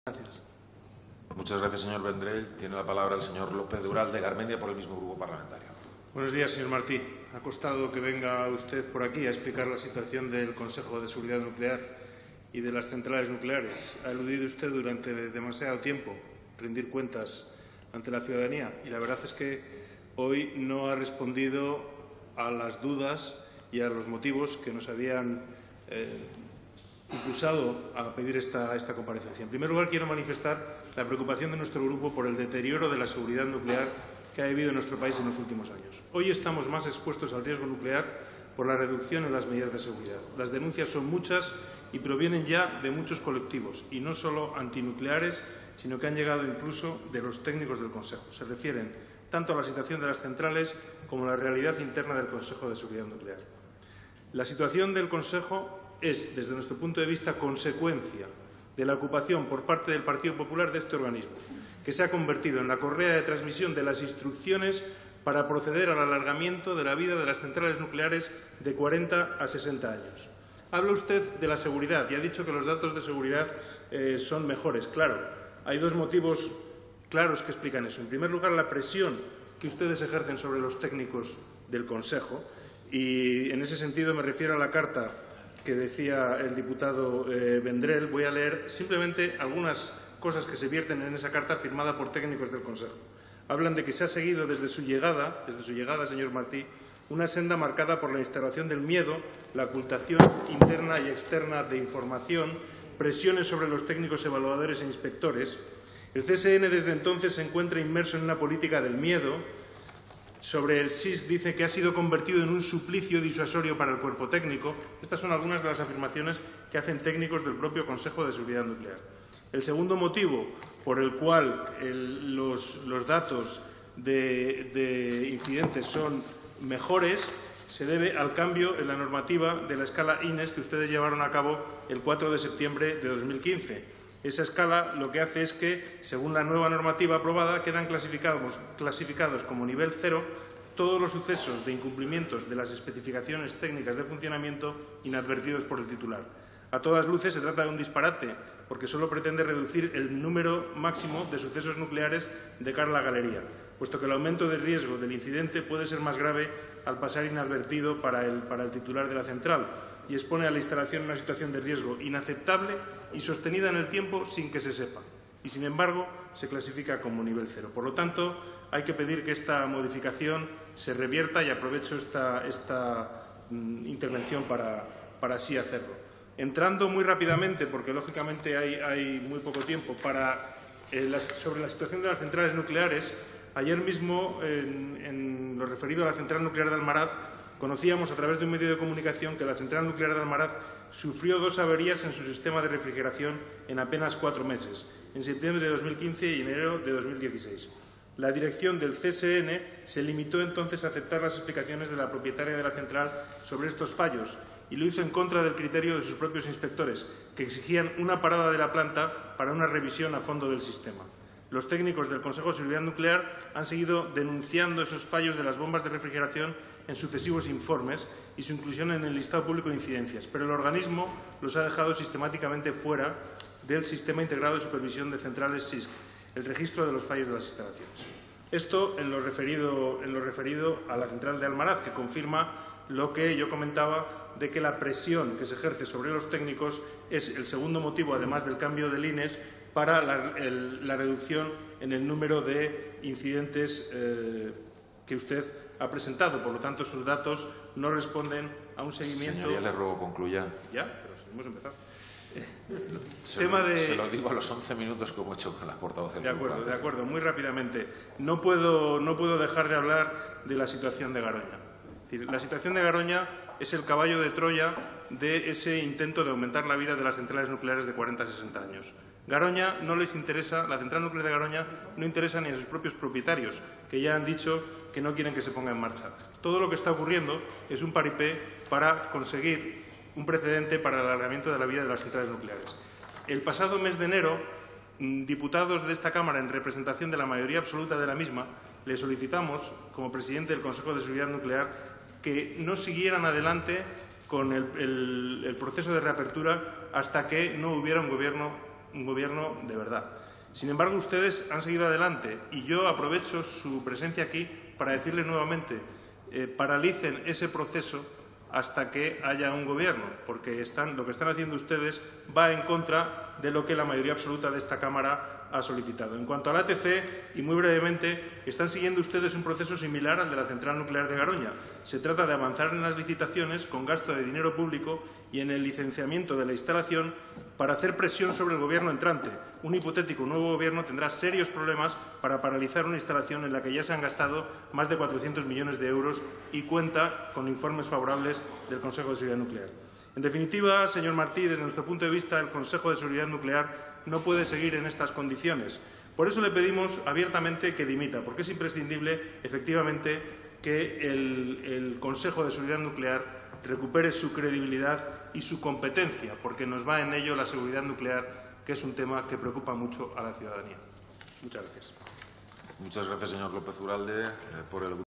Gracias. Muchas gracias, señor Vendrell. Tiene la palabra el señor López de Ural de Garmendia por el mismo grupo parlamentario. Buenos días, señor Martí. Ha costado que venga usted por aquí a explicar la situación del Consejo de Seguridad Nuclear y de las centrales nucleares. Ha eludido usted durante demasiado tiempo rendir cuentas ante la ciudadanía y la verdad es que hoy no ha respondido a las dudas y a los motivos que nos habían impulsado a pedir esta comparecencia. En primer lugar, quiero manifestar la preocupación de nuestro grupo por el deterioro de la seguridad nuclear que ha vivido en nuestro país en los últimos años. Hoy estamos más expuestos al riesgo nuclear por la reducción en las medidas de seguridad. Las denuncias son muchas y provienen ya de muchos colectivos, y no solo antinucleares, sino que han llegado incluso de los técnicos del Consejo. Se refieren tanto a la situación de las centrales como a la realidad interna del Consejo de Seguridad Nuclear. La situación del Consejo es, desde nuestro punto de vista, consecuencia de la ocupación por parte del Partido Popular de este organismo, que se ha convertido en la correa de transmisión de las instrucciones para proceder al alargamiento de la vida de las centrales nucleares de 40 a 60 años. Habla usted de la seguridad y ha dicho que los datos de seguridad son mejores. Claro, hay dos motivos claros que explican eso. En primer lugar, la presión que ustedes ejercen sobre los técnicos del Consejo, y en ese sentido me refiero a la carta que decía el diputado Vendrell. Voy a leer simplemente algunas cosas que se vierten en esa carta firmada por técnicos del Consejo. Hablan de que se ha seguido desde su llegada, señor Martí, una senda marcada por la instalación del miedo, la ocultación interna y externa de información, presiones sobre los técnicos evaluadores e inspectores. El CSN desde entonces se encuentra inmerso en una política del miedo. Sobre el SIS dice que ha sido convertido en un suplicio disuasorio para el cuerpo técnico. Estas son algunas de las afirmaciones que hacen técnicos del propio Consejo de Seguridad Nuclear. El segundo motivo por el cual los datos de incidentes son mejores se debe al cambio en la normativa de la escala INES que ustedes llevaron a cabo el 4 de septiembre de 2015. Esa escala lo que hace es que, según la nueva normativa aprobada, quedan clasificados como nivel 0 todos los sucesos de incumplimientos de las especificaciones técnicas de funcionamiento inadvertidos por el titular. A todas luces se trata de un disparate, porque solo pretende reducir el número máximo de sucesos nucleares de cara a la galería, puesto que el aumento de riesgo del incidente puede ser más grave al pasar inadvertido para el titular de la central y expone a la instalación en una situación de riesgo inaceptable y sostenida en el tiempo sin que se sepa. Y, sin embargo, se clasifica como nivel 0. Por lo tanto, hay que pedir que esta modificación se revierta y aprovecho esta intervención para así hacerlo. Entrando muy rápidamente, porque lógicamente hay muy poco tiempo, sobre la situación de las centrales nucleares. Ayer mismo, en lo referido a la central nuclear de Almaraz, conocíamos a través de un medio de comunicación que la central nuclear de Almaraz sufrió 2 averías en su sistema de refrigeración en apenas 4 meses, en septiembre de 2015 y enero de 2016. La dirección del CSN se limitó entonces a aceptar las explicaciones de la propietaria de la central sobre estos fallos y lo hizo en contra del criterio de sus propios inspectores, que exigían una parada de la planta para una revisión a fondo del sistema. Los técnicos del Consejo de Seguridad Nuclear han seguido denunciando esos fallos de las bombas de refrigeración en sucesivos informes y su inclusión en el listado público de incidencias, pero el organismo los ha dejado sistemáticamente fuera del Sistema Integrado de Supervisión de Centrales SISC, el registro de los fallos de las instalaciones. Esto en lo referido a la central de Almaraz, que confirma lo que yo comentaba de que la presión que se ejerce sobre los técnicos es el segundo motivo, además del cambio del INES, para la reducción en el número de incidentes que usted ha presentado. Por lo tanto, sus datos no responden a un seguimiento. Señoría, le ruego concluya. Ya, pero hemos empezado. Se lo digo a los 11 minutos como he hecho con la portavoz del grupo. De acuerdo, muy rápidamente. No puedo dejar de hablar de la situación de Garoña. Es decir, la situación de Garoña es el caballo de Troya de ese intento de aumentar la vida de las centrales nucleares de 40 a 60 años. Garoña no les interesa, la central nuclear de Garoña no interesa ni a sus propios propietarios, que ya han dicho que no quieren que se ponga en marcha. Todo lo que está ocurriendo es un paripé para conseguir un precedente para el alargamiento de la vida de las centrales nucleares. El pasado mes de enero, diputados de esta Cámara, en representación de la mayoría absoluta de la misma, le solicitamos, como presidente del Consejo de Seguridad Nuclear, que no siguieran adelante con el proceso de reapertura hasta que no hubiera un gobierno un Gobierno de verdad. Sin embargo, ustedes han seguido adelante y yo aprovecho su presencia aquí para decirles nuevamente paralicen ese proceso hasta que haya un Gobierno, porque lo que están haciendo ustedes va en contra de lo que la mayoría absoluta de esta Cámara ha solicitado. En cuanto al ATC, y muy brevemente, están siguiendo ustedes un proceso similar al de la central nuclear de Garoña. Se trata de avanzar en las licitaciones con gasto de dinero público y en el licenciamiento de la instalación para hacer presión sobre el Gobierno entrante. Un hipotético nuevo Gobierno tendrá serios problemas para paralizar una instalación en la que ya se han gastado más de 400 millones de euros y cuenta con informes favorables del Consejo de Seguridad Nuclear. En definitiva, señor Martí, desde nuestro punto de vista, el Consejo de Seguridad Nuclear no puede seguir en estas condiciones. Por eso le pedimos abiertamente que dimita, porque es imprescindible, efectivamente, que el Consejo de Seguridad Nuclear recupere su credibilidad y su competencia, porque nos va en ello la seguridad nuclear, que es un tema que preocupa mucho a la ciudadanía. Muchas gracias. Muchas gracias, señor López Uralde. Por el